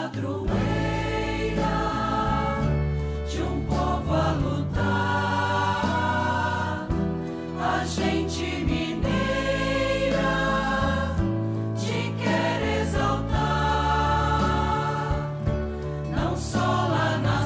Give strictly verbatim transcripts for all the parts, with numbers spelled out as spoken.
padroeira de um povo a lutar, a gente mineira te quer exaltar, não só lá na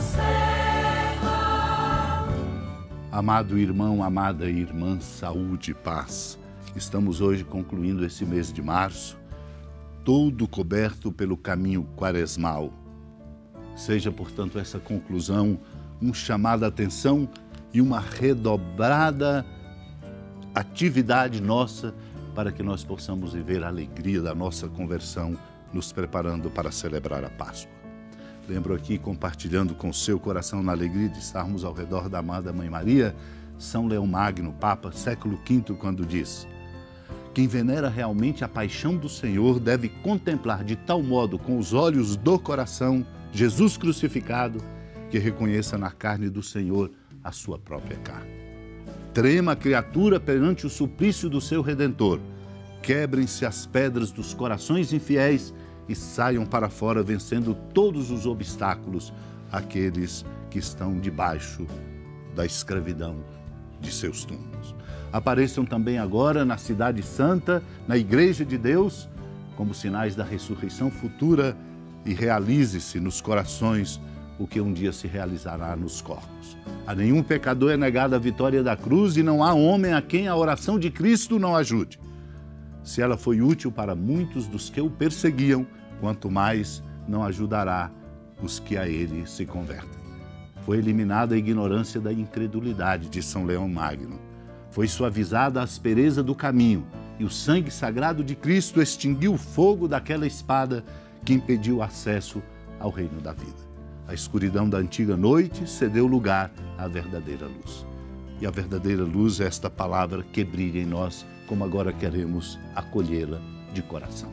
serra. Amado irmão, amada irmã, saúde e paz. Estamos hoje concluindo esse mês de março, todo coberto pelo caminho quaresmal. Seja, portanto, essa conclusão um chamado à atenção e uma redobrada atividade nossa para que nós possamos viver a alegria da nossa conversão, nos preparando para celebrar a Páscoa. Lembro aqui, compartilhando com o seu coração na alegria de estarmos ao redor da amada Mãe Maria, São Leão Magno, Papa, século quinto, quando diz: quem venera realmente a paixão do Senhor deve contemplar de tal modo com os olhos do coração Jesus crucificado, que reconheça na carne do Senhor a sua própria carne. Trema a criatura perante o suplício do seu Redentor. Quebrem-se as pedras dos corações infiéis e saiam para fora vencendo todos os obstáculos, aqueles que estão debaixo da escravidão de seus túmulos. Apareçam também agora na Cidade Santa, na Igreja de Deus, como sinais da ressurreição futura, e realize-se nos corações o que um dia se realizará nos corpos. A nenhum pecador é negada a vitória da cruz e não há homem a quem a oração de Cristo não ajude. Se ela foi útil para muitos dos que o perseguiam, quanto mais não ajudará os que a ele se convertem. Foi eliminada a ignorância da incredulidade de São Leão Magno. Foi suavizada a aspereza do caminho e o sangue sagrado de Cristo extinguiu o fogo daquela espada que impediu o acesso ao reino da vida. A escuridão da antiga noite cedeu lugar à verdadeira luz. E a verdadeira luz é esta palavra que brilha em nós, como agora queremos acolhê-la de coração.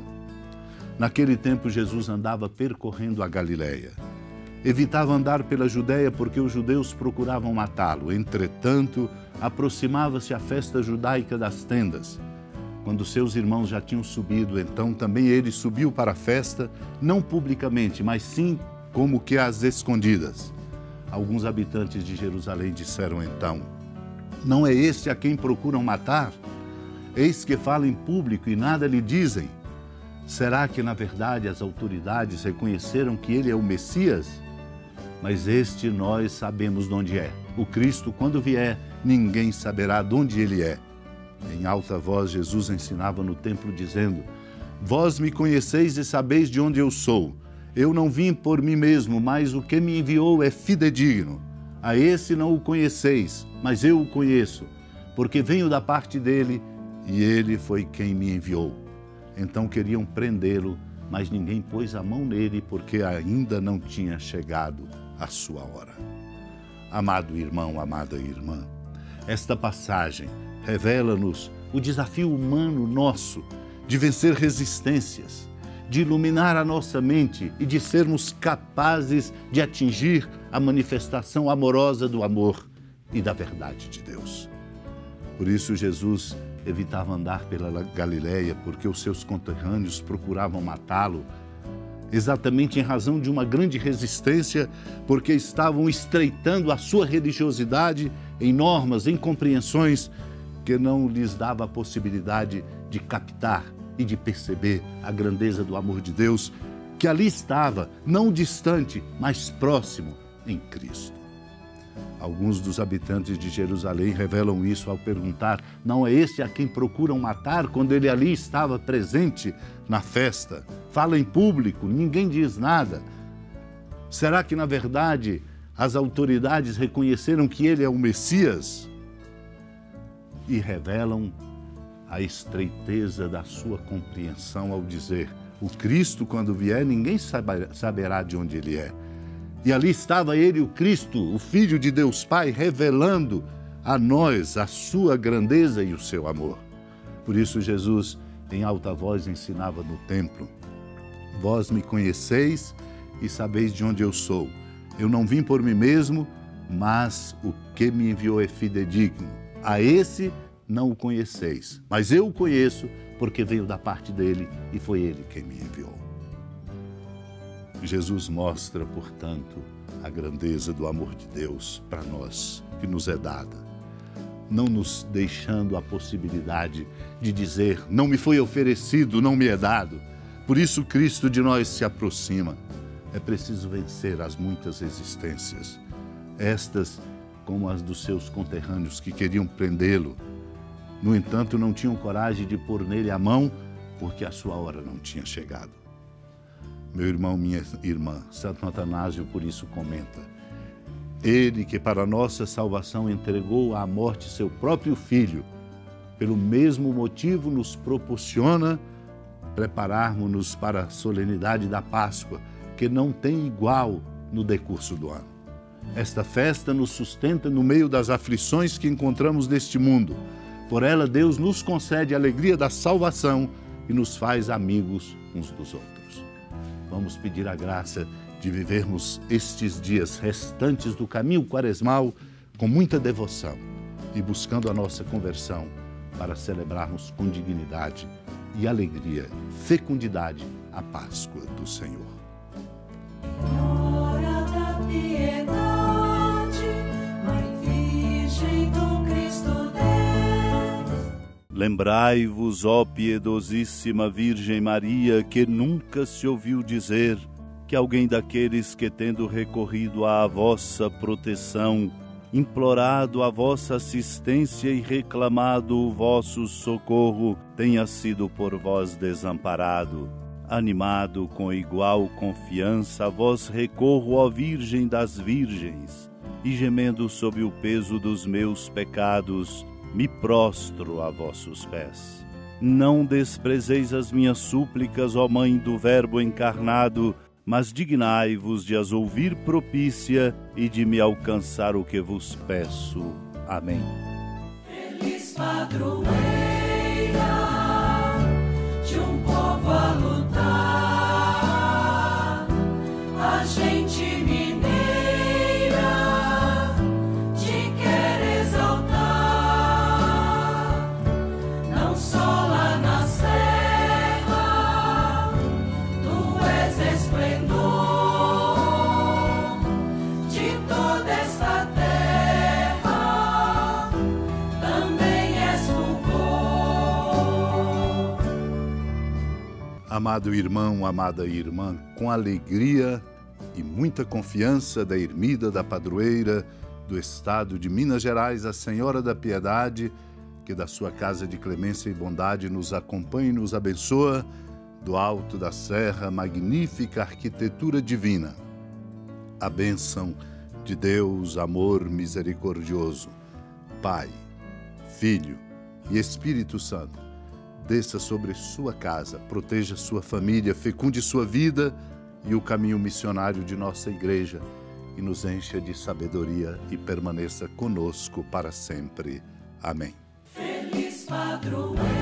Naquele tempo, Jesus andava percorrendo a Galileia. Evitava andar pela Judéia porque os judeus procuravam matá-lo. Entretanto, aproximava-se a festa judaica das tendas. Quando seus irmãos já tinham subido, então também ele subiu para a festa, não publicamente, mas sim como que às escondidas. Alguns habitantes de Jerusalém disseram então: não é este a quem procuram matar? Eis que fala em público e nada lhe dizem. Será que, na verdade, as autoridades reconheceram que ele é o Messias? Mas este nós sabemos de onde é. O Cristo, quando vier, ninguém saberá de onde ele é. Em alta voz, Jesus ensinava no templo, dizendo: vós me conheceis e sabeis de onde eu sou. Eu não vim por mim mesmo, mas o que me enviou é fidedigno. A esse não o conheceis, mas eu o conheço, porque venho da parte dele e ele foi quem me enviou. Então queriam prendê-lo, mas ninguém pôs a mão nele, porque ainda não tinha chegado a sua hora. Amado irmão, amada irmã, esta passagem revela-nos o desafio humano nosso de vencer resistências, de iluminar a nossa mente e de sermos capazes de atingir a manifestação amorosa do amor e da verdade de Deus. Por isso Jesus evitava andar pela Galileia, porque os seus conterrâneos procuravam matá-lo, exatamente em razão de uma grande resistência, porque estavam estreitando a sua religiosidade em normas, em compreensões que não lhes dava a possibilidade de captar e de perceber a grandeza do amor de Deus, que ali estava, não distante, mas próximo em Cristo. Alguns dos habitantes de Jerusalém revelam isso ao perguntar: não é este a quem procuram matar, quando ele ali estava presente na festa? Fala em público, ninguém diz nada. Será que, na verdade, as autoridades reconheceram que ele é o Messias? E revelam a estreiteza da sua compreensão ao dizer: o Cristo, quando vier, ninguém saberá de onde ele é. E ali estava ele, o Cristo, o Filho de Deus Pai, revelando a nós a sua grandeza e o seu amor. Por isso Jesus, em alta voz, ensinava no templo: vós me conheceis e sabeis de onde eu sou. Eu não vim por mim mesmo, mas o que me enviou é fidedigno. A esse não o conheceis, mas eu o conheço, porque veio da parte dele e foi ele quem me enviou. Jesus mostra, portanto, a grandeza do amor de Deus para nós, que nos é dada, não nos deixando a possibilidade de dizer: não me foi oferecido, não me é dado. Por isso Cristo de nós se aproxima. É preciso vencer as muitas resistências, estas como as dos seus conterrâneos que queriam prendê-lo. No entanto, não tinham coragem de pôr nele a mão, porque a sua hora não tinha chegado. Meu irmão, minha irmã, Santo Atanásio por isso comenta: ele que para nossa salvação entregou à morte seu próprio filho, pelo mesmo motivo nos proporciona prepararmos-nos para a solenidade da Páscoa, que não tem igual no decurso do ano. Esta festa nos sustenta no meio das aflições que encontramos neste mundo. Por ela, Deus nos concede a alegria da salvação e nos faz amigos uns dos outros. Vamos pedir a graça de vivermos estes dias restantes do caminho quaresmal com muita devoção e buscando a nossa conversão para celebrarmos com dignidade e alegria, fecundidade, a Páscoa do Senhor. Hora da piedade, Mãe Virgem do Cristo Deus. Lembrai-vos, ó piedosíssima Virgem Maria, que nunca se ouviu dizer que alguém daqueles que, tendo recorrido à vossa proteção, implorado a vossa assistência e reclamado o vosso socorro, tenha sido por vós desamparado. Animado com igual confiança, a vós recorro, ó Virgem das Virgens, e gemendo sob o peso dos meus pecados, me prostro a vossos pés. Não desprezeis as minhas súplicas, ó Mãe do Verbo encarnado, mas dignai-vos de as ouvir propícia e de me alcançar o que vos peço. Amém. Feliz padroeira de um povo a lutar, a gente mineira te quer exaltar, não só lá na serra, tu és esplendor de toda esta terra, também és fulgor. Amado irmão, amada irmã, com alegria e muita confiança da ermida da padroeira do estado de Minas Gerais, a Senhora da Piedade, que da sua casa de clemência e bondade nos acompanha e nos abençoa, do alto da serra, magnífica arquitetura divina. A bênção de Deus, amor misericordioso, Pai, Filho e Espírito Santo, desça sobre sua casa, proteja sua família, fecunde sua vida e o caminho missionário de nossa igreja e nos encha de sabedoria e permaneça conosco para sempre. Amém. Feliz padroeira